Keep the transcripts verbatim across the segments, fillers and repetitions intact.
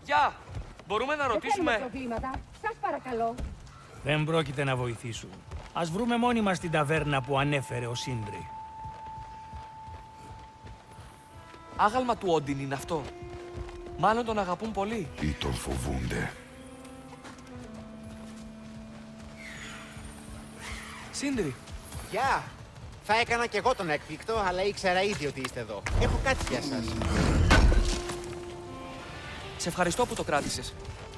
Γεια! Μπορούμε να ρωτήσουμε... Δεν προβλήματα. Σας παρακαλώ. Δεν πρόκειται να βοηθήσουν. Ας βρούμε μόνοι μας την ταβέρνα που ανέφερε ο Σύντρι. Άγαλμα του Όντιν είναι αυτό. Μάλλον τον αγαπούν πολύ. Ή τον φοβούνται. Σύντρι. Γεια! Θα έκανα κι εγώ τον έκπληκτο, αλλά ήξερα ήδη ότι είστε εδώ. Έχω κάτι για σας. Σε ευχαριστώ που το κράτησες.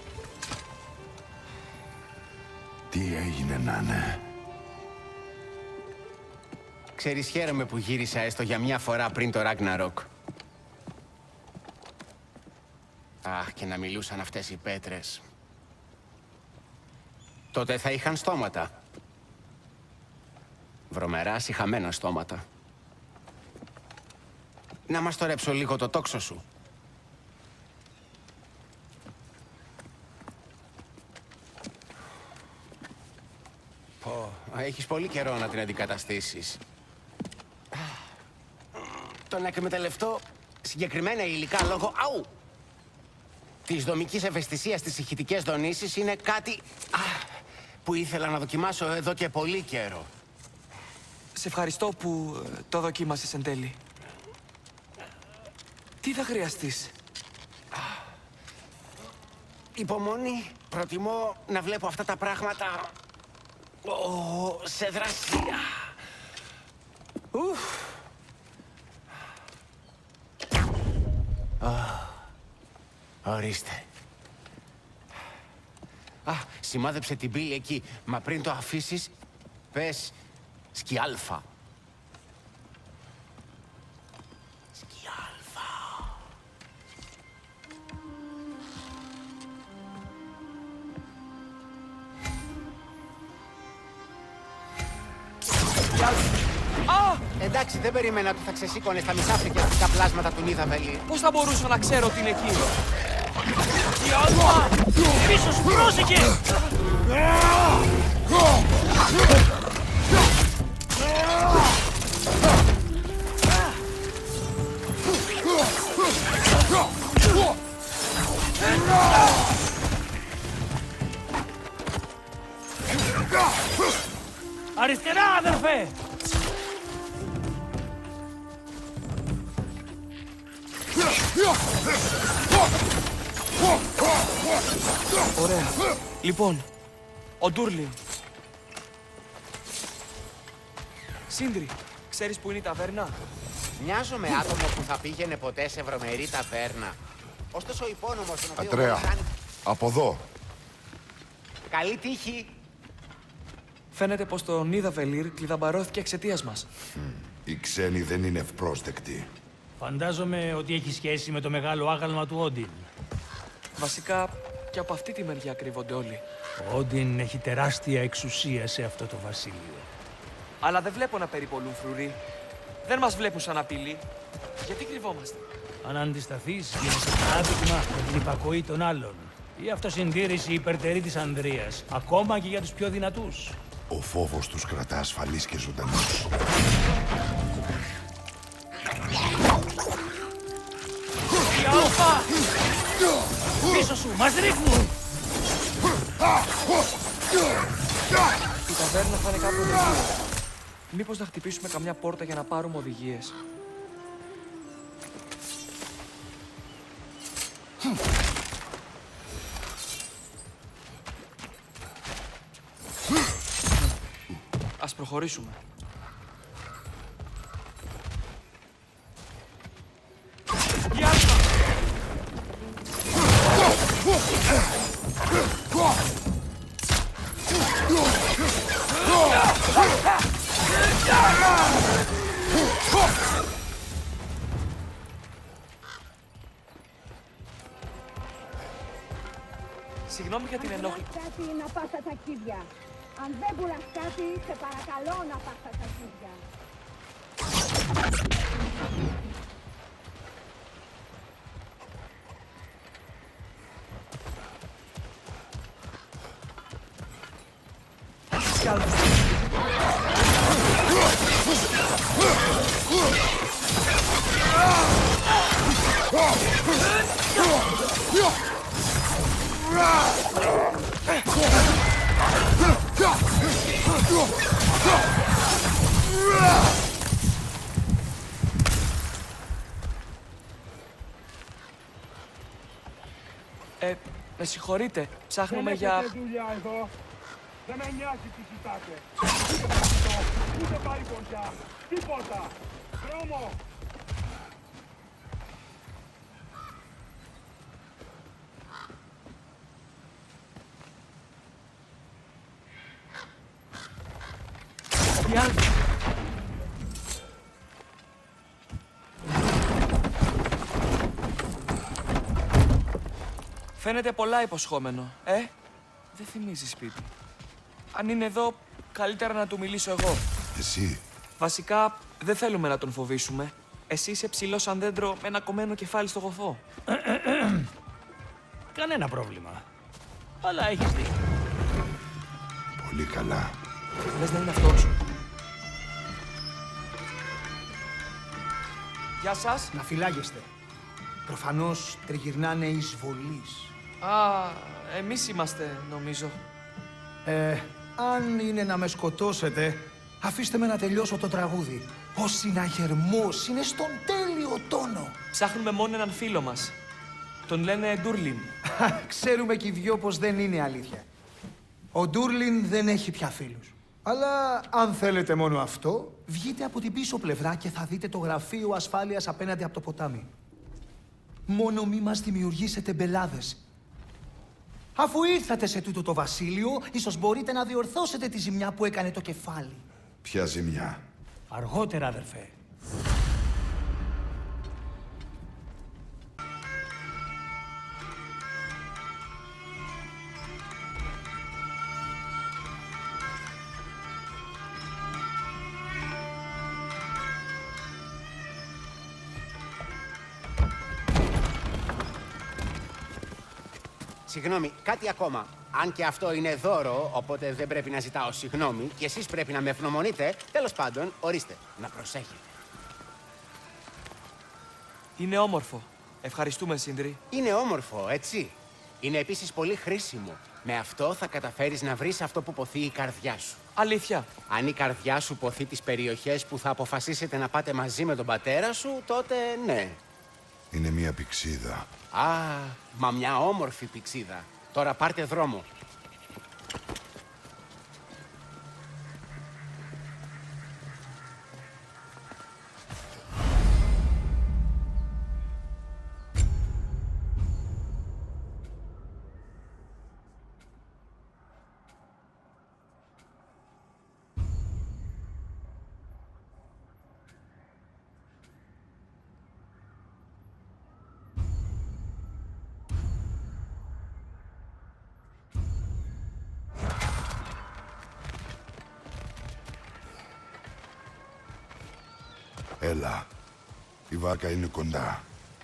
Τι έγινε να είναι? Ξέρεις, χαίρομαι που γύρισα έστω για μια φορά πριν το Ragnarok. Αχ, και να μιλούσαν αυτές οι πέτρες. Τότε θα είχαν στόματα. Βρωμερά, σιχαμένα στόματα. Να μας το ρέψω λίγο το τόξο σου. Πω, έχεις πολύ καιρό να την αντικαταστήσεις. Το να εκμεταλλευτώ συγκεκριμένα υλικά λόγω αου, της δομικής ευαισθησίας στις ηχητικές δονήσεις είναι κάτι α, που ήθελα να δοκιμάσω εδώ και πολύ καιρό. Σε ευχαριστώ που ε, το δοκίμασες εν τέλει. Τι θα χρειαστείς? Υπομονή. Προτιμώ να βλέπω αυτά τα πράγματα ο, σε δρασία. Ουφ. Oh. Ορίστε. Α, σημάδεψε την πύλη εκεί. Μα πριν το αφήσεις, πες σκιάλφα. Σκιάλφα. Α! Εντάξει, δεν περίμενα ότι θα ξεσήκωνες τα μισά φρικιαστικά πλάσματα του Νίδαβελη. Πώς θα μπορούσα να ξέρω ότι είναι εκεί? Γιάλμα! Πίσω σου, πρόσεχε! Αριστερά, αδερφέ! Ωραία. Λοιπόν, ο Ντούρλιν. Σύντρι, ξέρεις που είναι η ταβέρνα? Μοιάζω με άτομο που θα πήγαινε ποτέ σε βρωμερή ταβέρνα. Ωστόσο ο υπόνομος τον οποίο... Ατρέα, κάνει... από εδώ. Καλή τύχη. Φαίνεται πως το Νίδαβελίρ κλειδαμπαρώθηκε εξαιτίας μας. Οι ξένοι δεν είναι ευπρόσδεκτοι. Φαντάζομαι ότι έχει σχέση με το μεγάλο άγαλμα του Όντιν. Βασικά, και από αυτή τη μεριά κρύβονται όλοι. Ο Όντιν έχει τεράστια εξουσία σε αυτό το βασίλειο. Αλλά δεν βλέπω να περιπολούν φρουροί. Δεν μας βλέπουν σαν απειλή. Γιατί κρυβόμαστε? Αν αντισταθείς, γίνεσαι παράδειγμα με την υπακοή των άλλων. Η αυτοσυντήρηση υπερτερεί της Ανδρείας, ακόμα και για τους πιο δυνατούς. Ο φόβος τους κρατά ασφαλείς και ζωντανούς. Η Αλφα! Πίσω σου, μας ρίχνουν! Η ταβέρνα θα είναι κάπου εδώ. Μήπως να χτυπήσουμε καμιά πόρτα για να πάρουμε οδηγίες? Ας προχωρήσουμε. Γεια σας! Συγγνώμη για την ενόχληση. Κάτι να πας στα ταξίδια. Αν δεν πουλάς κάτι, σε παρακαλώ να πας στα ταξίδια. Ε, με συγχωρείτε. Ψάχνουμε Δεν για... έχετε δουλειά εδώ. Δεν με νοιάζει τι κοιτάτε. Ούτε αυτό, ούτε πάει πορτιά. Τίποτα. Δρόμο. Οι άλλοι. Φαίνεται πολλά υποσχόμενο, ε? Δεν θυμίζει σπίτι. Αν είναι εδώ, καλύτερα να του μιλήσω εγώ. Εσύ. Βασικά, δεν θέλουμε να τον φοβήσουμε. Εσύ είσαι ψηλό σαν δέντρο με ένα κομμένο κεφάλι στο γοφό. Κανένα πρόβλημα. Αλλά έχεις δίκιο. Πολύ καλά. Λες να είναι αυτός. Γεια σας. Να φυλάγεστε. Προφανώς τριγυρνάνε εισβολείς. Α, εμείς είμαστε, νομίζω. Ε, αν είναι να με σκοτώσετε, αφήστε με να τελειώσω το τραγούδι. Ο συναγερμός είναι στον τέλειο τόνο. Ψάχνουμε μόνο έναν φίλο μας. Τον λένε Ντούρλιν. Ξέρουμε κι οι δυο πως δεν είναι αλήθεια. Ο Ντούρλιν δεν έχει πια φίλους. Αλλά αν θέλετε μόνο αυτό, βγείτε από την πίσω πλευρά και θα δείτε το γραφείο ασφάλειας απέναντι από το ποτάμι. Μόνο μη μας δημιουργήσετε μπελάδες. Αφού ήρθατε σε τούτο το βασίλειο, ίσως μπορείτε να διορθώσετε τη ζημιά που έκανε το κεφάλι. Ποια ζημιά? Αργότερα, αδερφέ. Συγγνώμη, κάτι ακόμα. Αν και αυτό είναι δώρο, οπότε δεν πρέπει να ζητάω συγγνώμη και εσείς πρέπει να με ευγνωμονείτε, τέλος πάντων, ορίστε, να προσέχετε. Είναι όμορφο. Ευχαριστούμε, Σύντρι. Είναι όμορφο, έτσι. Είναι επίσης πολύ χρήσιμο. Με αυτό θα καταφέρεις να βρεις αυτό που ποθεί η καρδιά σου. Αλήθεια. Αν η καρδιά σου ποθεί τις περιοχές που θα αποφασίσετε να πάτε μαζί με τον πατέρα σου, τότε ναι. Είναι μια πυξίδα. Α, μα μια όμορφη πυξίδα. Τώρα πάρτε δρόμο. Έλα. Η βάρκα είναι κοντά.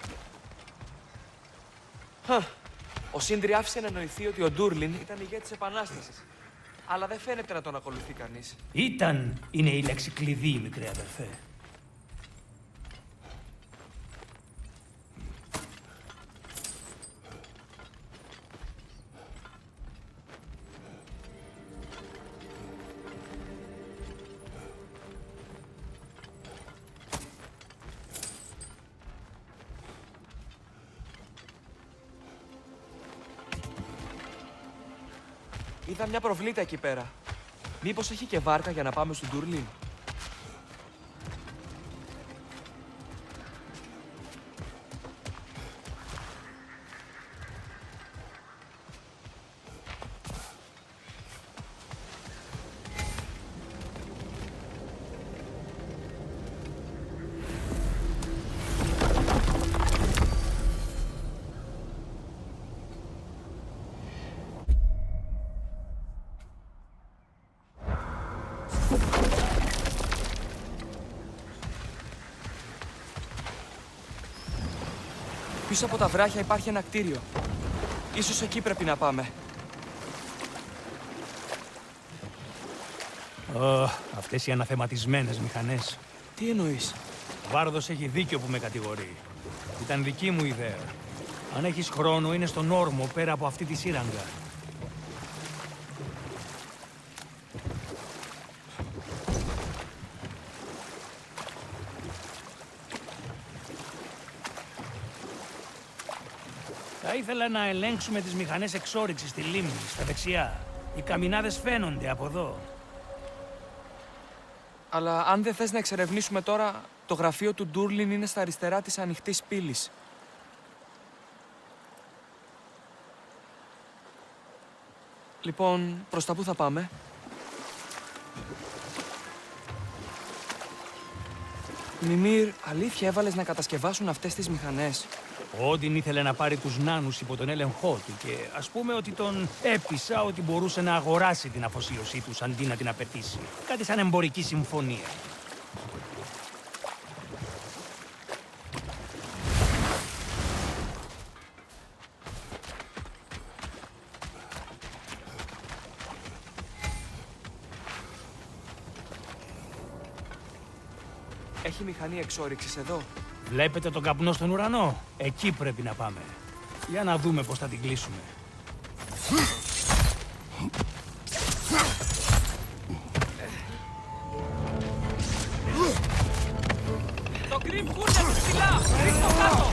Χα. Ο Σύντρι άφησε να εννοηθεί ότι ο Ντούρλιν ήταν ηγέτης της Επανάστασης. Αλλά δεν φαίνεται να τον ακολουθεί κανείς. Ήταν είναι η λέξη κλειδί, μικρέ αδερφέ. Είδα μια προβλήτα εκεί πέρα. Μήπως έχει και βάρκα για να πάμε στον Ντούρλιν? Πίσω από τα βράχια υπάρχει ένα κτίριο. Ίσως εκεί πρέπει να πάμε. Ω, αυτές οι αναθεματισμένες μηχανές. Τι εννοείς? Ο Βάρδος έχει δίκιο που με κατηγορεί. Ήταν δική μου ιδέα. Αν έχεις χρόνο, είναι στον όρμο πέρα από αυτή τη σύραγγα. Θα ήθελα να ελέγξουμε τις μηχανές εξόρυξης στη λίμνη, στα δεξιά. Οι καμινάδες φαίνονται από εδώ. Αλλά αν δεν θες να εξερευνήσουμε τώρα, το γραφείο του Ντούρλιν είναι στα αριστερά της ανοιχτής πύλης. Λοιπόν, προς τα πού θα πάμε? Μιμήρ, αλήθεια έβαλες να κατασκευάσουν αυτές τις μηχανές? Όντιν ήθελε να πάρει τους νάνους υπό τον έλεγχό του και ας πούμε ότι τον έπεισα ότι μπορούσε να αγοράσει την αφοσίωσή τους αντί να την απαιτήσει. Κάτι σαν εμπορική συμφωνία. Έχει μηχανή εξόρυξης εδώ? Βλέπετε τον καπνό στον ουρανό? Εκεί πρέπει να πάμε. Για να δούμε πώς θα την κλείσουμε. Το γκριμ κούρνεται ψηλά! Ρίξ' το κάτω!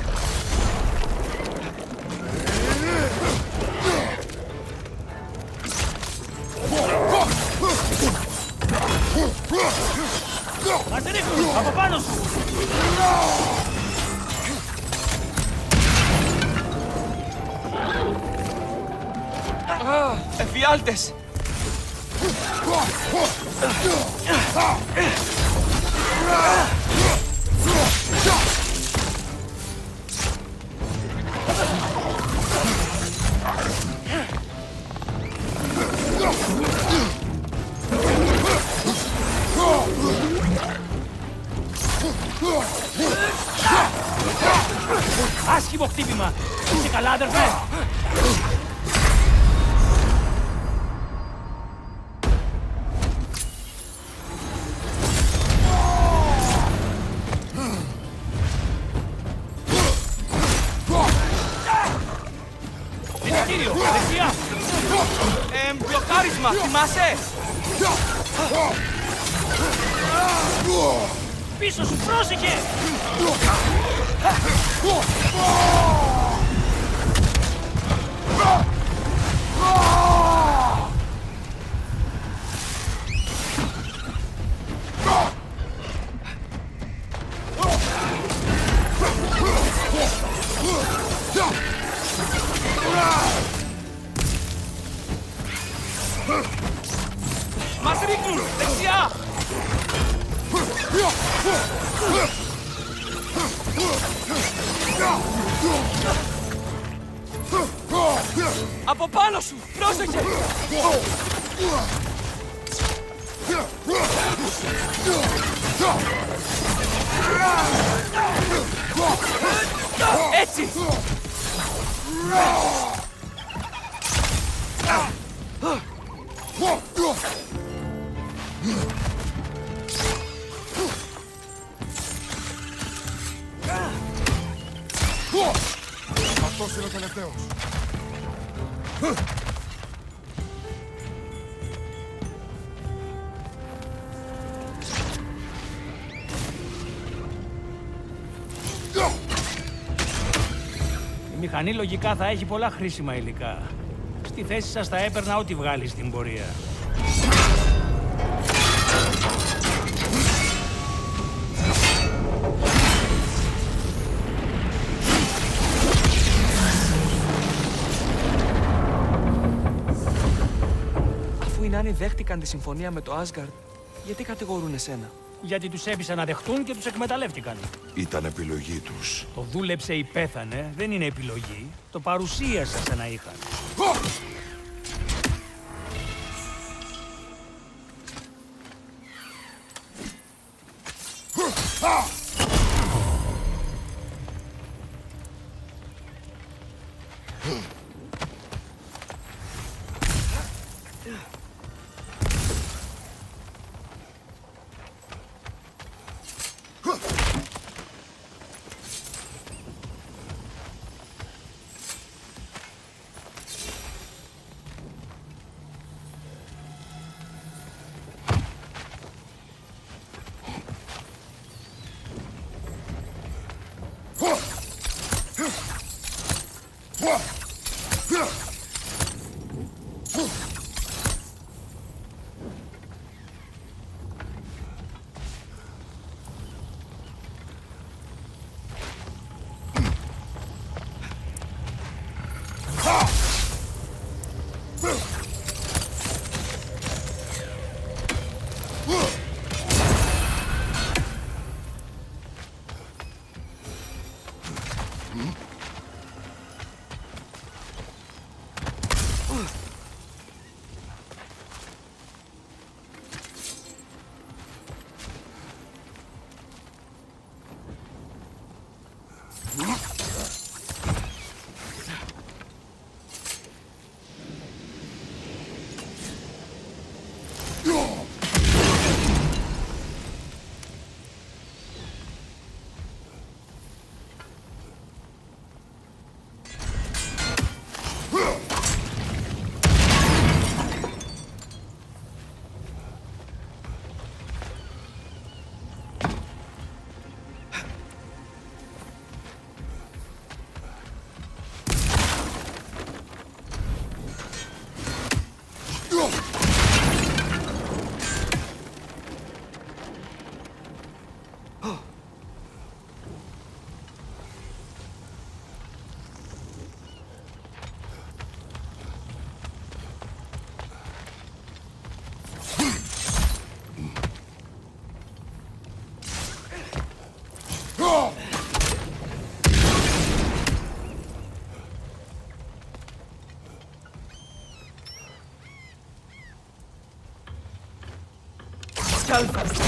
Μας ρίχνουν! Από πάνω σου! Α, εφιάλτες! Άσχημο χτύπημα! Είσαι καλά, αδερφέ! Δηλητήριο! Δεξιά! Ε, μπλοκάρισμα! Θυμάσαι! Πίσω σου, πρόσεχε! Μας ρίχνουν! Δεξιά! Από πάνω σου! Πρόσεχε! Έτσι! Αυτός είναι ο τελευταίος. Η μηχανή λογικά θα έχει πολλά χρήσιμα υλικά. Στη θέση σας θα έπαιρνα ό,τι βγάλει στην πορεία. Αφού οι Νάνοι δέχτηκαν τη συμφωνία με το Άσγκαρντ, γιατί κατηγορούν εσένα? Γιατί τους έπεισαν να δεχτούν και τους εκμεταλλεύτηκαν. Ήταν επιλογή τους. Το δούλεψε ή πέθανε, δεν είναι επιλογή. Το παρουσίασα σαν να είχαν. Κάλφας.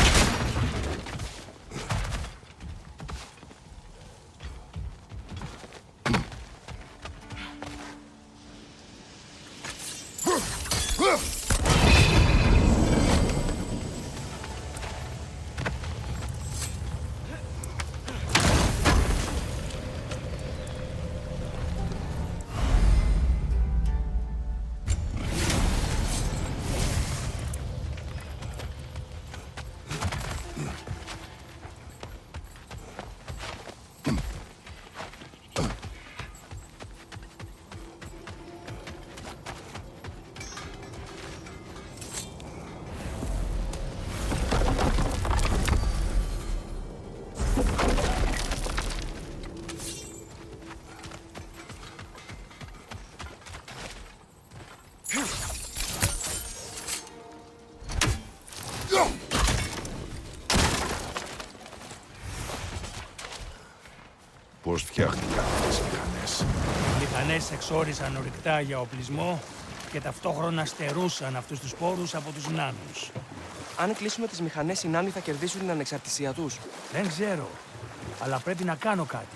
Πώς φτιάχτηκαν αυτές οι μηχανές? Οι μηχανές εξόρισαν ορυκτά για οπλισμό και ταυτόχρονα στερούσαν αυτούς τους πόρους από τους νάνους. Αν κλείσουμε τις μηχανές, οι νάνοι θα κερδίσουν την ανεξαρτησία τους. Δεν ξέρω, αλλά πρέπει να κάνω κάτι.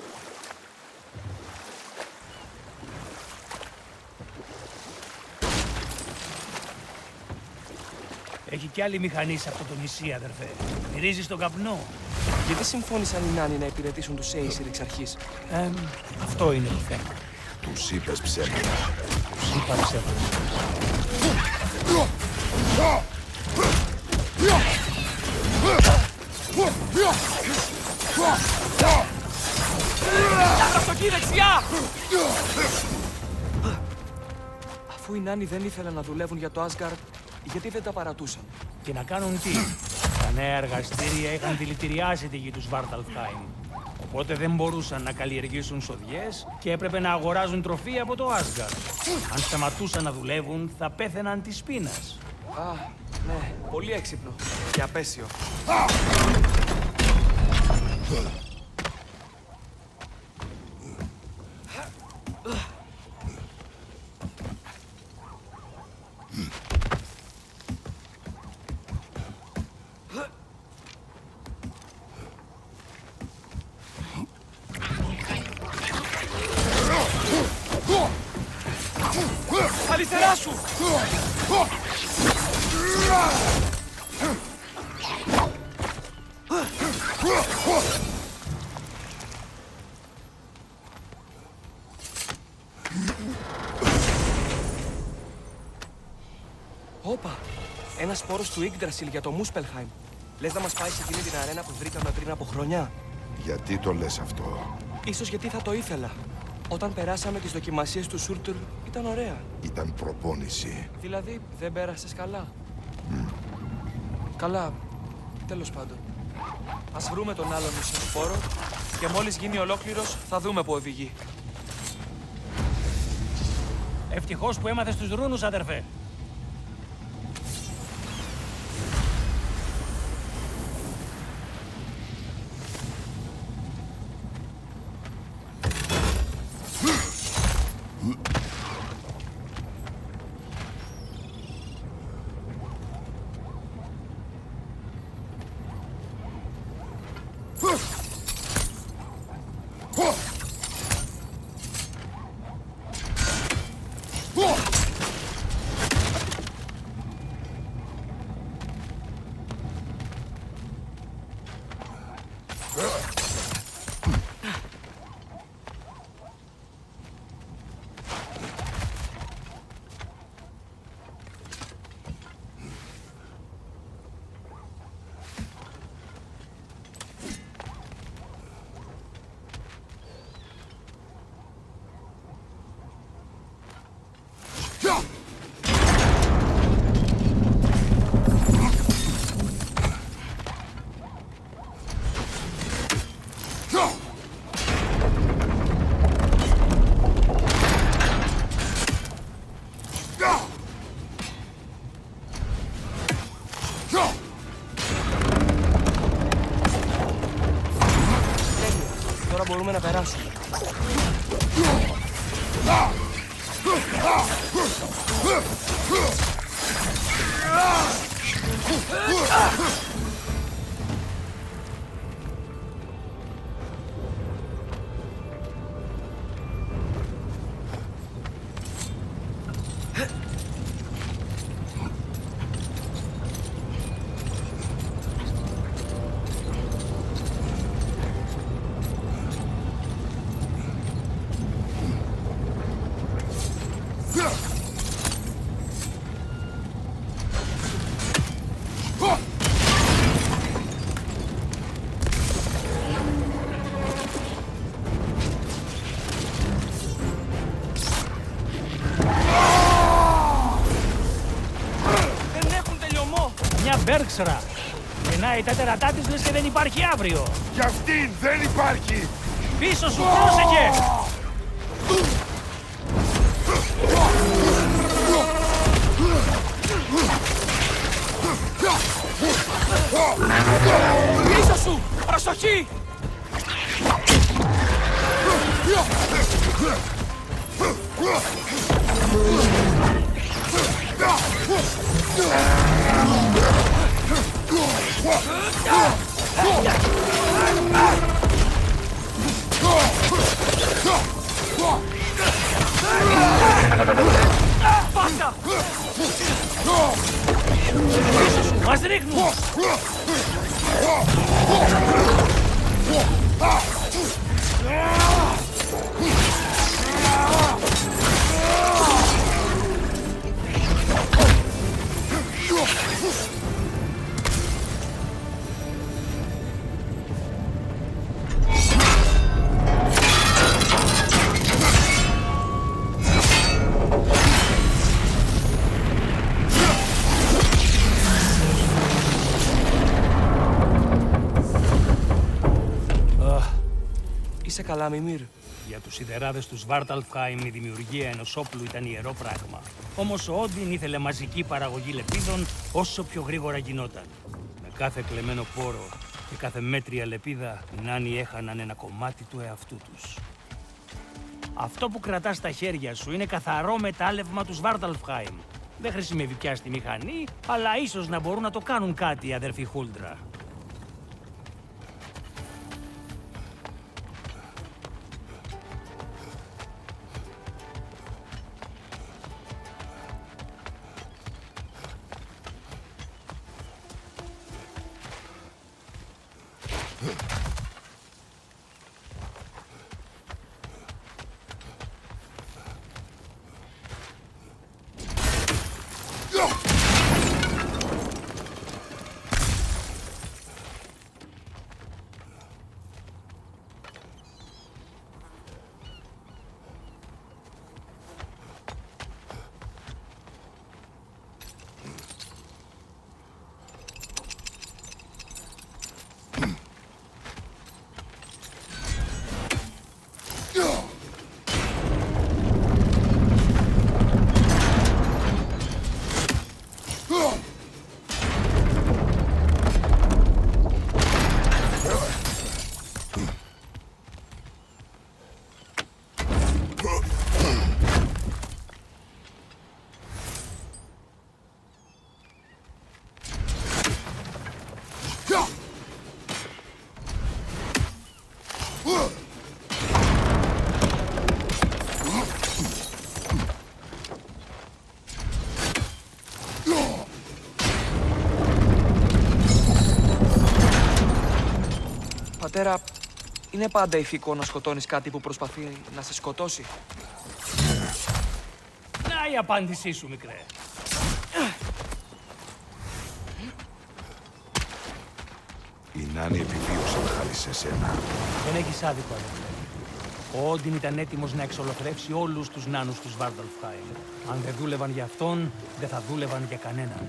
Έχει κι άλλη μηχανή σε αυτό το νησί, αδερφέ. Μυρίζει στον καπνό. Γιατί συμφώνησαν οι νάνοι να υπηρετήσουν τους Aesir εξ αρχής? Ε, αυτό είναι το θέμα. Τους είπες ψέματα. Τους είπα ψέματα. Αυτοκίνη δεξιά! Αφού οι νάνοι δεν ήθελαν να δουλεύουν για το Asgard, γιατί δεν τα παρατούσαν? Και να κάνουν τι? Τα νέα εργαστήρια είχαν δηλητηριάσει τη γη του Svartalfheim. Οπότε δεν μπορούσαν να καλλιεργήσουν σοδιές και έπρεπε να αγοράζουν τροφή από το Asgard. Αν σταματούσαν να δουλεύουν, θα πέθαιναν της πείνας. Α, ναι, πολύ έξυπνο και απέσιο. Αριστερά σου! Όπα! Ένας σπόρος του Yggdrasil για το Muspelheim. Λες να μας πάει σε εκείνη την αρένα που βρήκαμε πριν από χρόνια? Γιατί το λες αυτό? Ίσως γιατί θα το ήθελα. Όταν περάσαμε τις δοκιμασίες του Σούρτουρ ήταν ωραία. Ήταν προπόνηση. Δηλαδή, δεν πέρασες καλά. Mm. Καλά. Τέλος πάντων. Ας βρούμε τον άλλον μισοσπόρο και μόλις γίνει ολόκληρος θα δούμε που οδηγεί. Ευτυχώς που έμαθες τους ρούνους, αδερφέ. Τώρα μπορούμε να περάσουμε. Μπέρξρα. Γεννάει τα τερατά της λες και δεν υπάρχει αύριο. Κι αυτήν δεν υπάρχει. Πίσω σου, πρόσεχε! Πίσω σου! Προσοχή! Πάτα! Μας ρίχνουν! Είσαι καλά, Μιμήρ? Για τους σιδεράδες του Σβάρταλφχάιμ η δημιουργία ενός όπλου ήταν ιερό πράγμα. Όμως ο Όντιν ήθελε μαζική παραγωγή λεπίδων όσο πιο γρήγορα γινόταν. Με κάθε κλεμμένο πόρο και κάθε μέτρια λεπίδα, οι Νάνοι έχαναν ένα κομμάτι του εαυτού τους. Αυτό που κρατάς στα χέρια σου είναι καθαρό μετάλλευμα του Σβάρταλφχάιμ. Δεν χρησιμεύει πια στη μηχανή, αλλά ίσως να μπορούν να το κάνουν κάτι οι αδερφοί Χούλτρα. Είναι πάντα ηθικό να σκοτώνεις κάτι που προσπαθεί να σε σκοτώσει. Να η απάντησή σου, μικρέ. Η Νάνη επιβίωσε χάρη σε σένα. Δεν έχεις άδικο, αδερφέ. Ο Όντιν ήταν έτοιμος να εξολοθρεύσει όλους τους νάνους του Σβάρνταλφχάιμ. Αν δεν δούλευαν για αυτόν, δεν θα δούλευαν για κανέναν.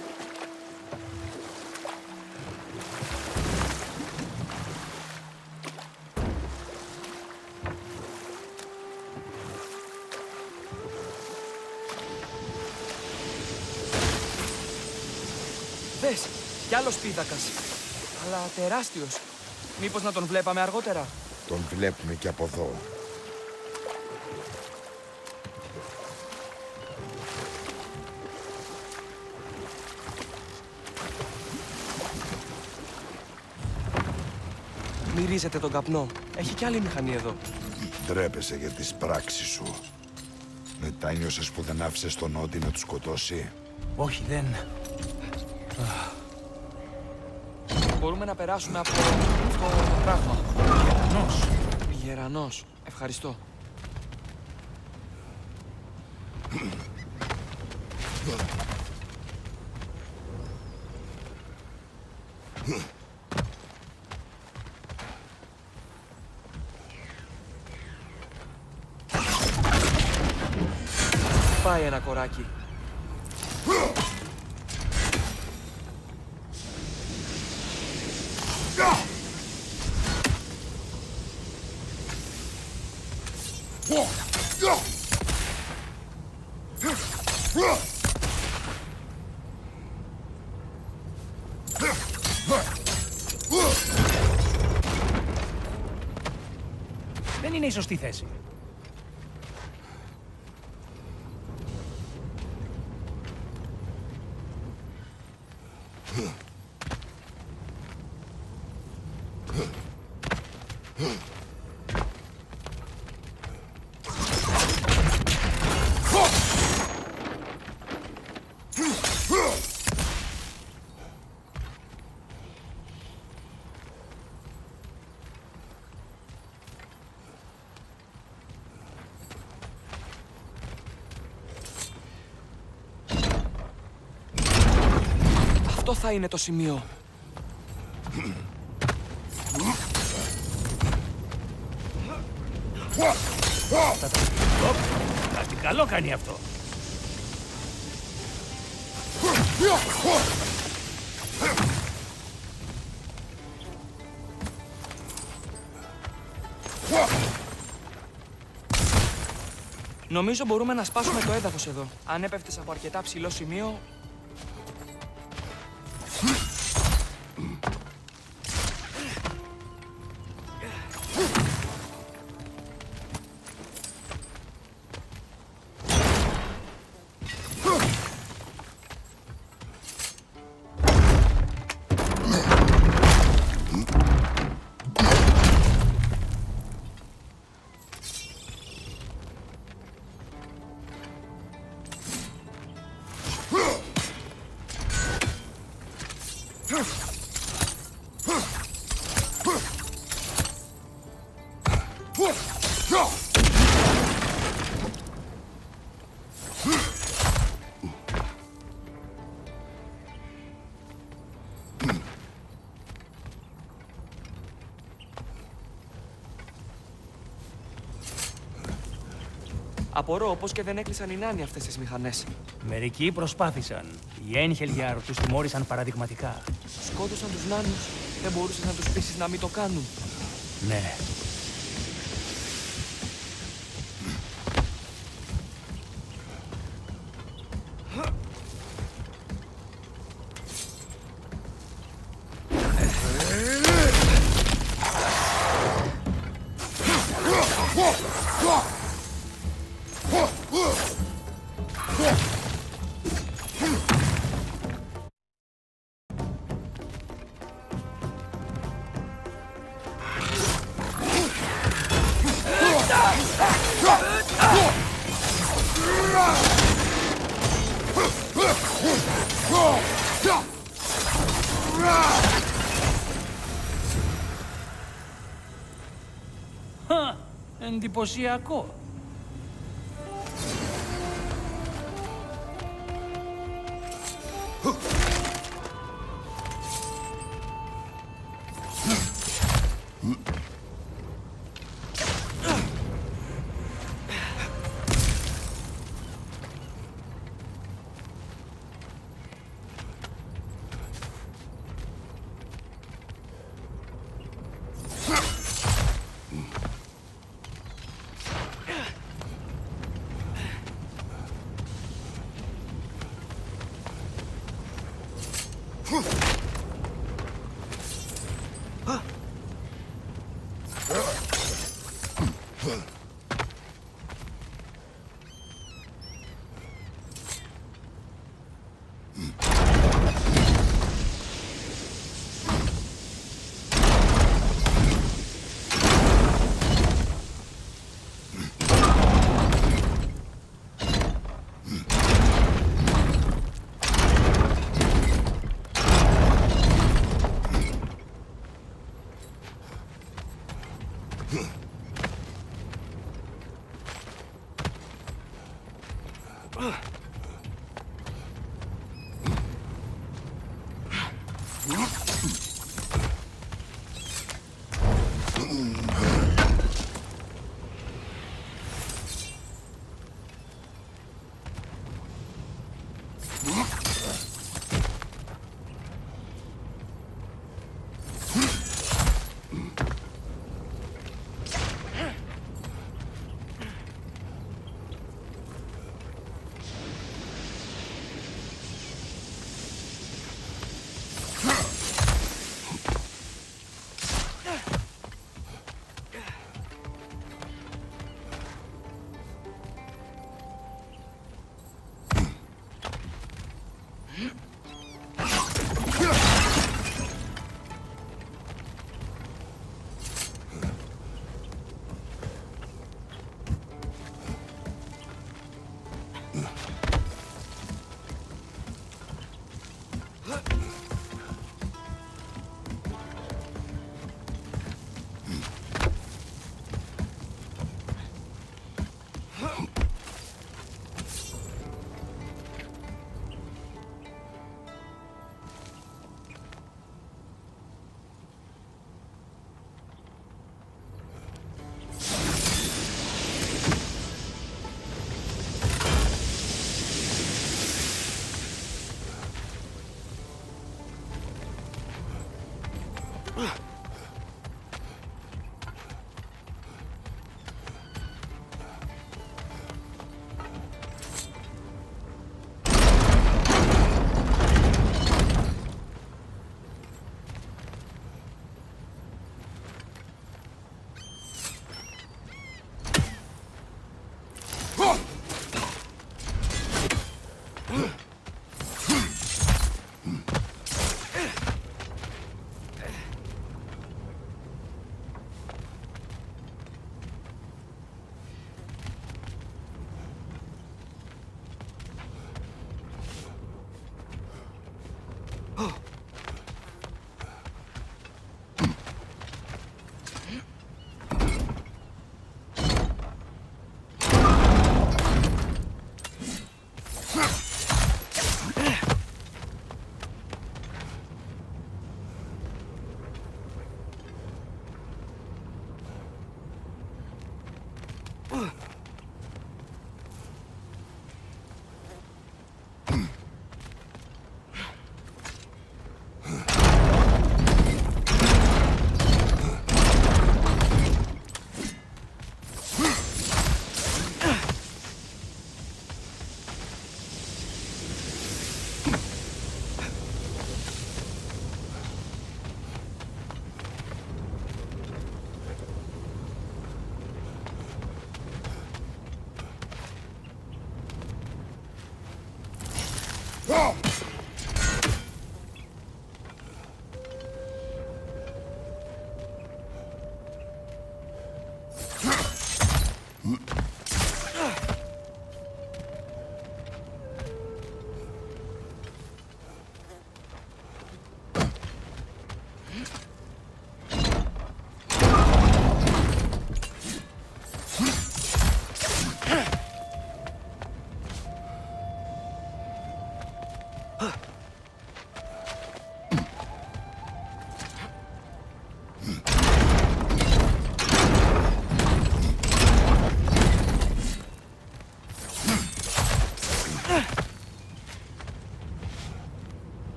Δες, κι άλλος πίδακας. Αλλά τεράστιος. Μήπως να τον βλέπαμε αργότερα. Τον βλέπουμε και από εδώ. Μυρίζεται τον καπνό. Έχει κι άλλη μηχανή εδώ. Ντρέπεσαι για τις πράξεις σου. Μετά νιώσες που δεν άφησες τον Όντι να του σκοτώσει. Όχι, δεν. Μπορούμε να περάσουμε από αυτό το πράγμα. Γερανός. Γερανός. Ευχαριστώ. Πάει ένα κοράκι. Δεν είναι η σωστή θέση. Αυτό θα είναι το σημείο. Κάτι καλό κάνει αυτό. Νομίζω μπορούμε να σπάσουμε το έδαφος εδώ. Αν έπεφτες από αρκετά ψηλό σημείο... Απορώ πώς και δεν έκλεισαν οι Νάνοι αυτές τις μηχανές. Μερικοί προσπάθησαν. Οι Ένχελγιαρ τους τιμώρησαν παραδειγματικά. Σκότωσαν τους Νάνους. Δεν μπορούσες να τους πείσεις να μην το κάνουν. Ναι. Εντυπωσιακό.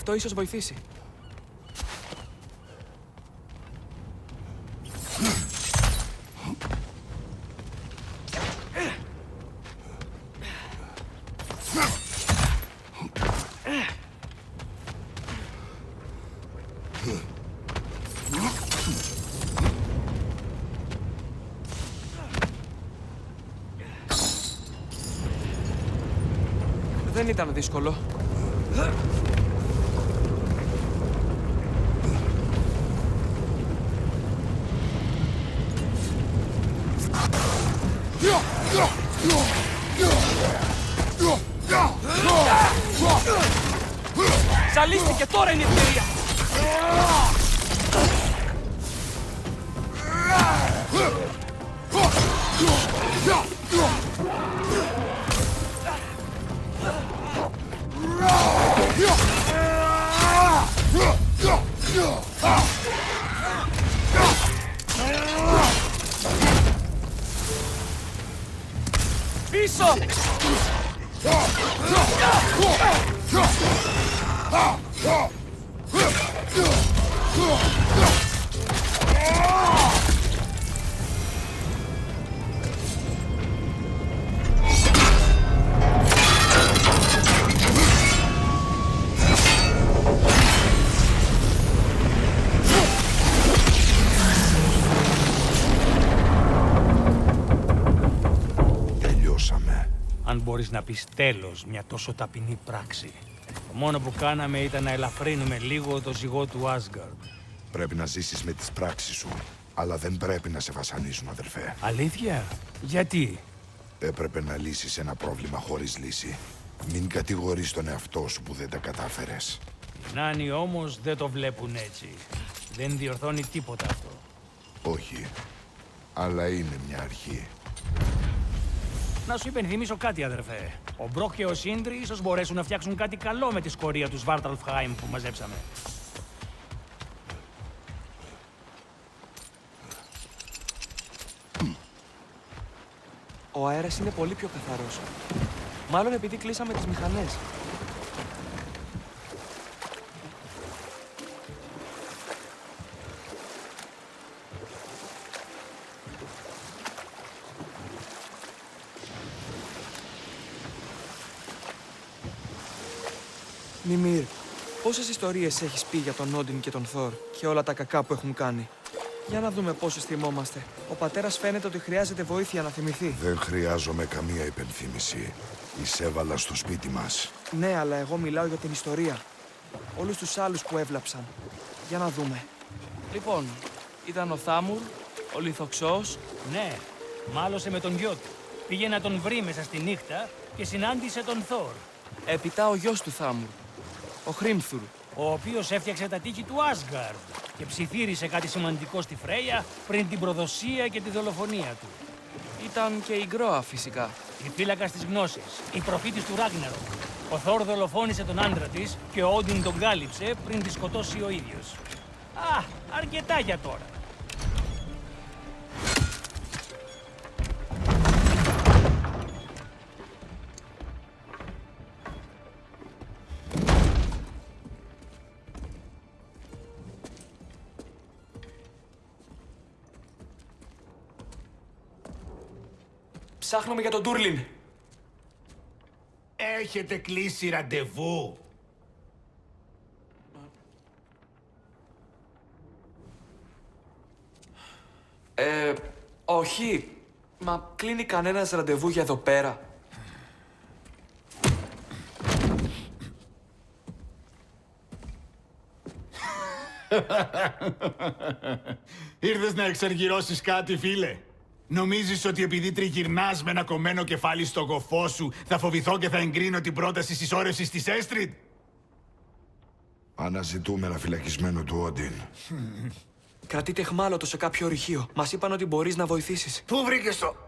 Αυτό ίσως βοηθήσει. Δεν ήταν δύσκολο. Ζαλίστηκε, τώρα είναι η ευκαιρία! Πίσω! Αν μπορείς να πεις τέλος μια τόσο ταπεινή πράξη. Το μόνο που κάναμε ήταν να ελαφρύνουμε λίγο το ζυγό του Άσγκαρντ. Πρέπει να ζήσεις με τις πράξεις σου, αλλά δεν πρέπει να σε βασανίζουν, αδερφέ. Αλήθεια? Γιατί? Έπρεπε να λύσεις ένα πρόβλημα χωρίς λύση. Μην κατηγορείς τον εαυτό σου που δεν τα κατάφερες. Οι νάνοι όμως δεν το βλέπουν έτσι. Δεν διορθώνει τίποτα αυτό. Όχι, αλλά είναι μια αρχή. Να σου υπενθυμίσω κάτι, αδερφέ. Ο Μπροκ και ο Σύντρι ίσως μπορέσουν να φτιάξουν κάτι καλό με τη σκορία του Σβάρταλφχάιμ που μαζέψαμε. Ο αέρας είναι πολύ πιο καθαρός. Μάλλον επειδή κλείσαμε τις μηχανές. Μιμήρ, πόσες ιστορίες έχεις πει για τον Όντιν και τον Θόρ και όλα τα κακά που έχουν κάνει? Για να δούμε πόσες θυμόμαστε. Ο πατέρας φαίνεται ότι χρειάζεται βοήθεια να θυμηθεί. Δεν χρειάζομαι καμία υπενθύμηση. Εισέβαλα στο σπίτι μας. Ναι, αλλά εγώ μιλάω για την ιστορία. Όλους τους άλλους που έβλαψαν. Για να δούμε. Λοιπόν, ήταν ο Θάμουρ, ο Λιθοξός. Ναι, μάλωσε με τον γιο του. Πήγε να τον βρει μέσα στη νύχτα και συνάντησε τον Θόρ. Έπειτα ο γιος του Θάμουρ, ο Χρίμθουρ. Ο οποίος έφτιαξε τα τείχη του Άσγκαρντ και ψιθύρισε κάτι σημαντικό στη Φρέια πριν την προδοσία και τη δολοφονία του. Ήταν και η Γκρόα φυσικά. Η φύλακας της γνώσης, η προφήτης του Ράγναροκ. Ο Θόρ δολοφόνησε τον άντρα της και ο Όντιν τον κάλυψε πριν τη σκοτώσει ο ίδιος. Α, αρκετά για τώρα. Ψάχνουμε για τον Ντούρλιν. Έχετε κλείσει ραντεβού. Ε, όχι. Μα κλείνει κανένας ραντεβού για εδώ πέρα? Ήρθες να εξαργυρώσεις κάτι, φίλε? Νομίζεις ότι επειδή τριγυρνάς με ένα κομμένο κεφάλι στο γοφό σου θα φοβηθώ και θα εγκρίνω την πρόταση συσσόρευσης της Έστριτ? Αναζητούμε ένα φυλακισμένο του Όντιν. Κρατείτε εχμάλωτο σε κάποιο ορυχείο. Μας είπαν ότι μπορείς να βοηθήσεις. Πού βρήκες το...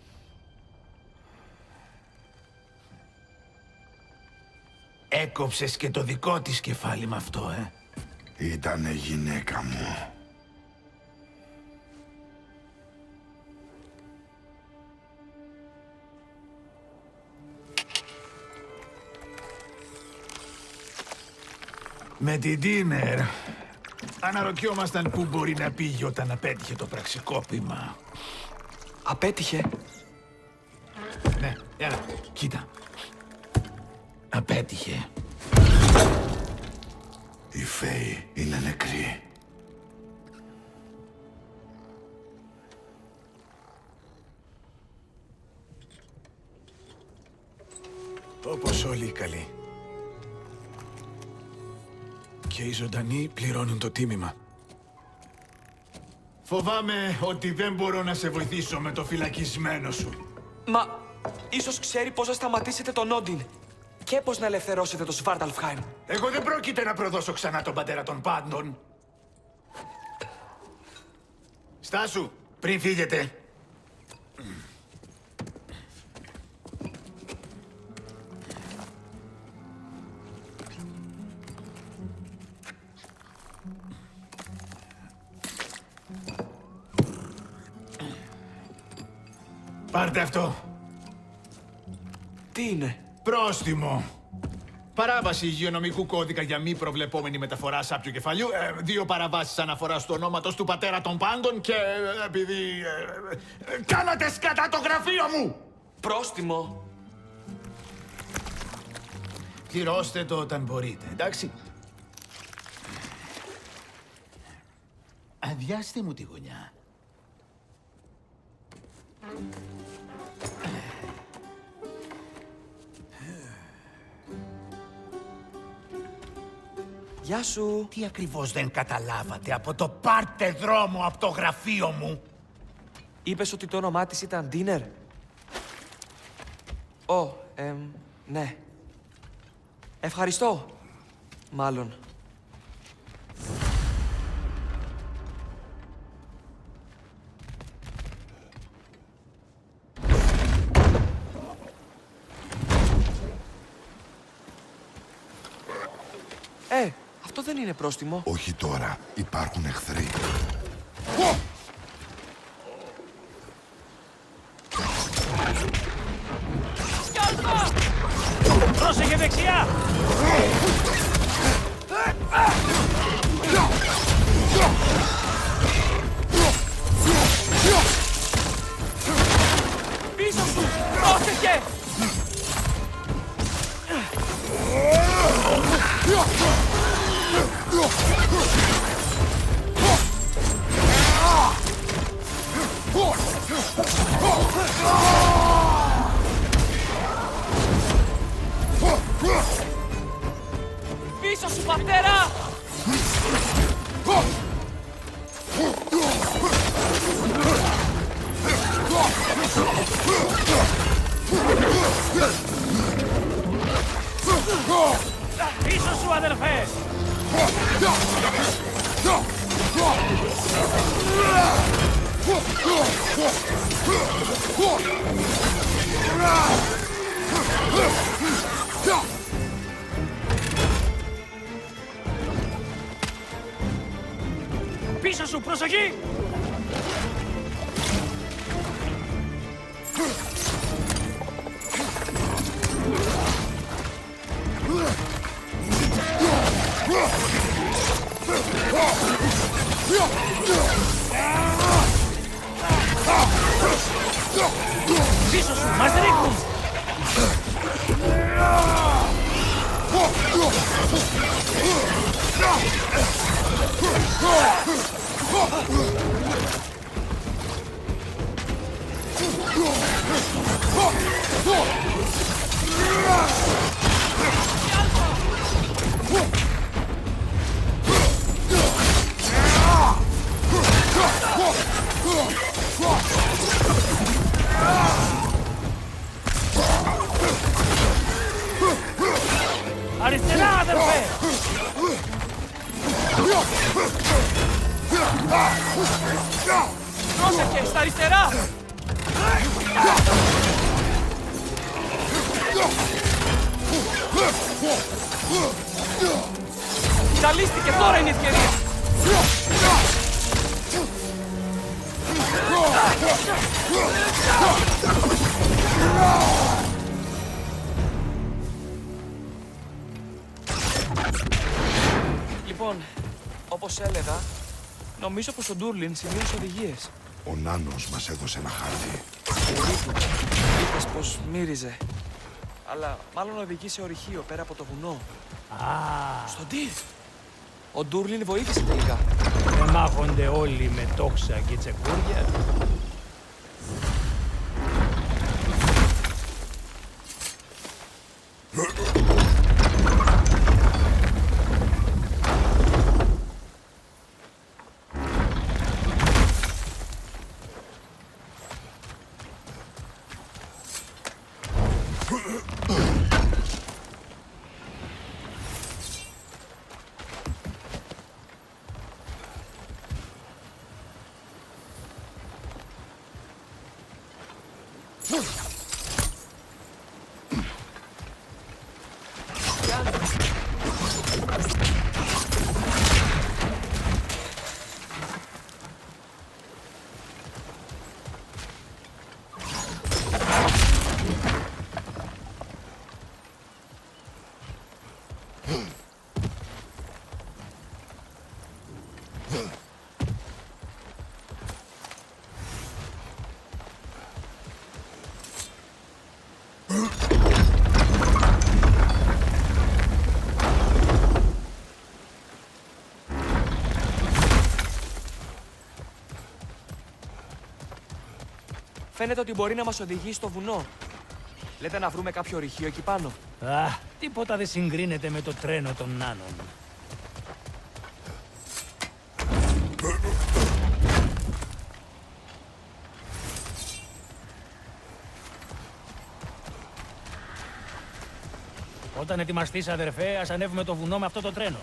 Έκοψες και το δικό της κεφάλι με αυτό, ε? Ήτανε γυναίκα μου. Με την Ντίνερ αναρωτιόμασταν πού μπορεί να πήγε όταν απέτυχε το πραξικόπημα. Απέτυχε. Ναι, έλα, κοίτα. Απέτυχε. Οι Φέοι είναι νεκροί. Όπως όλοι οι καλοί. Και οι ζωντανοί πληρώνουν το τίμημα. Φοβάμαι ότι δεν μπορώ να σε βοηθήσω με το φυλακισμένο σου. Μα ίσως ξέρει πώς να σταματήσετε τον Όντιν και πώς να ελευθερώσετε το Σβάρταλφχάιμ. Εγώ δεν πρόκειται να προδώσω ξανά τον πατέρα των πάντων. Στάσου, πριν φύγετε. Πάρτε αυτό. Τι είναι? Πρόστιμο. Παράβαση υγειονομικού κώδικα για μη προβλεπόμενη μεταφορά σάπιου κεφαλιού. Ε, δύο παραβάσεις αναφοράς του ονόματος του πατέρα των πάντων και ε, επειδή... Ε, ε, κάνατε σκατά το γραφείο μου! Πρόστιμο. Πληρώστε το όταν μπορείτε, εντάξει. Αδειάστε μου τη γωνιά. Γεια σου. Τι ακριβώς δεν καταλάβατε από το πάρτε δρόμο από το γραφείο μου? Είπες ότι το όνομά της ήταν Ντίνερ. Ω, εμ, ναι. Ευχαριστώ. Μάλλον. Ε, αυτό δεν είναι πρόστιμο. Όχι τώρα. Υπάρχουν εχθροί. Σκάλπα! Πρόσεχε δεξιά! Πίσω σου! Πρόσεχε! Πίσω σου, πατέρα! Πίσω σου, αδερφέ! Πίσω σου, προσοχή! Πίσω σου, μας ρίχνουν! Αριστερά, αδερφέ! Πρόσεχε, στα αριστερά! Ζαλίστηκε, τώρα είναι η ευκαιρία! Όπως έλεγα, νομίζω πως ο Ντούρλιν σημείωσε οδηγίες. Ο Νάνος μας έδωσε ένα χάρτη. Είπες πως μύριζε. Αλλά μάλλον οδηγεί σε ορυχείο πέρα από το βουνό. Α, Στον Τυρ! Ο Ντούρλιν βοήθησε τελικά. δεν μάχονται όλοι με τόξα και τσεκούρια. Φαίνεται ότι μπορεί να μας οδηγήσει στο βουνό. Λέτε να βρούμε κάποιο ορυχείο εκεί πάνω. Α, τίποτα δεν συγκρίνεται με το τρένο των Νάνων. Όταν ετοιμαστείς, αδερφέ, ας ανέβουμε το βουνό με αυτό το τρένο.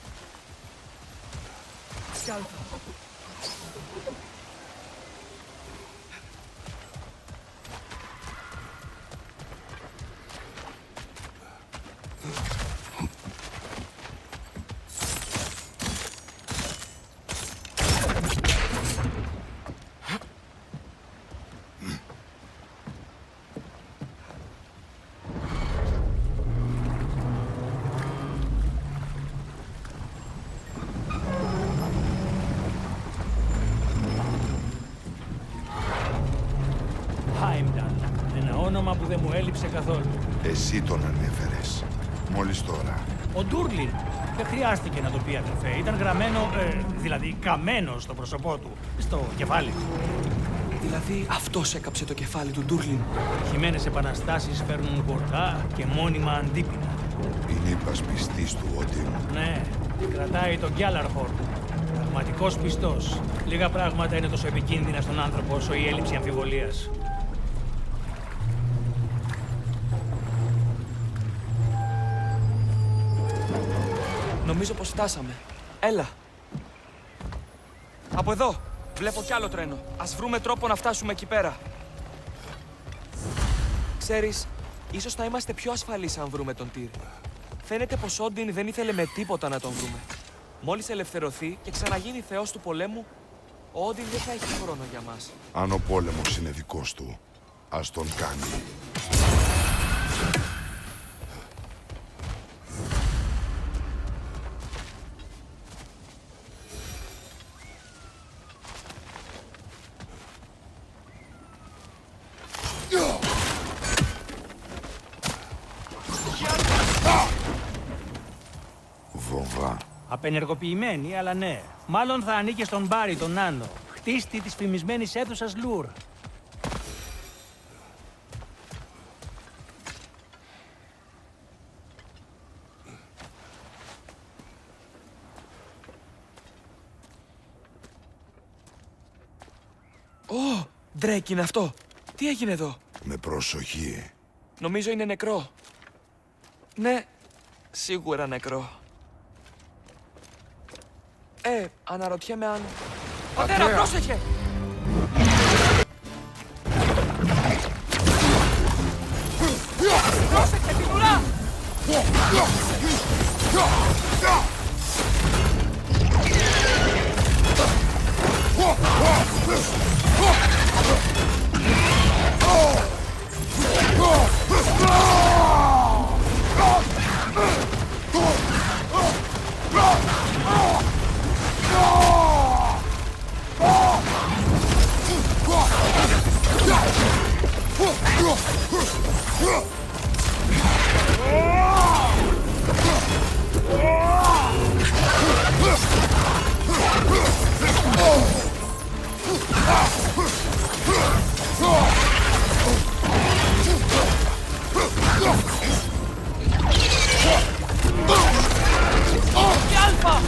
Ένα όνομα που δεν μου έλειψε καθόλου. Εσύ τον ανέφερες. Μόλις τώρα. Ο Ντούρλιν. Δεν χρειάστηκε να το πει, αδερφέ. Ήταν γραμμένο, ε, δηλαδή καμένο στο πρόσωπό του. Στο κεφάλι. Δηλαδή αυτός έκαψε το κεφάλι του Ντούρλιν. Χυμένες επαναστάσεις φέρνουν γορτά και μόνιμα αντίπεινα. Είναι υπασπιστής του Όντιν. Ναι, κρατάει τον Γκιάλαρχορν. Πραγματικός πιστός. Λίγα πράγματα είναι τόσο επικίνδυνα στον άνθρωπο όσο η έλλειψη αμφιβολίας. Νομίζω πως φτάσαμε. Έλα. Από εδώ. Βλέπω κι άλλο τρένο. Ας βρούμε τρόπο να φτάσουμε εκεί πέρα. Ξέρεις, ίσως θα είμαστε πιο ασφαλείς αν βρούμε τον Τυρ. Φαίνεται πως ο Όντιν δεν ήθελε με τίποτα να τον βρούμε. Μόλις ελευθερωθεί και ξαναγίνει θεός του πολέμου, ο Όντιν δεν θα έχει χρόνο για μας. Αν ο πόλεμος είναι δικός του, ας τον κάνει. Βομβά. Απενεργοποιημένη, αλλά ναι. Μάλλον θα ανήκε στον Μπάρι, τον Νάνο. Χτίστη της φημισμένης αίθουσας Λουρ. Ω, Ντρέικ είναι αυτό. Τι έγινε εδώ? Με προσοχή. Νομίζω είναι νεκρό. Ναι, σίγουρα νεκρό. Ε, αναρωτιέμαι αν... Πατέρα, Πατέρα! πρόσεχε! Πρόσεχε, την ουρά! Και Αλφα!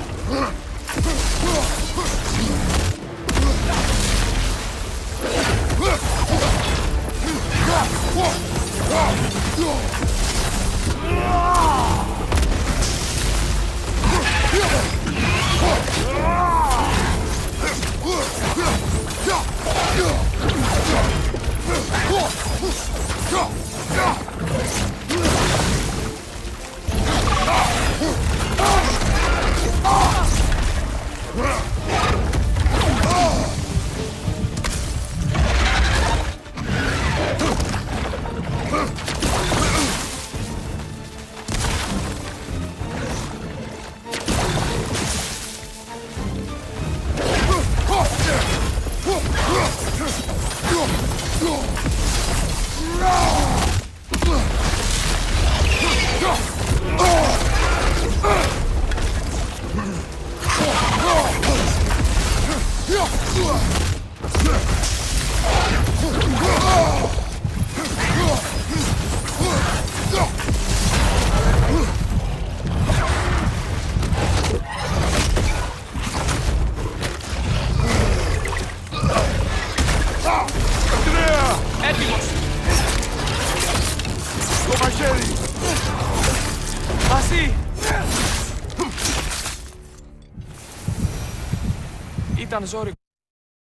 Έτοιμος! Το μαχαίρι! Μαζί! Ήταν ζόρικο.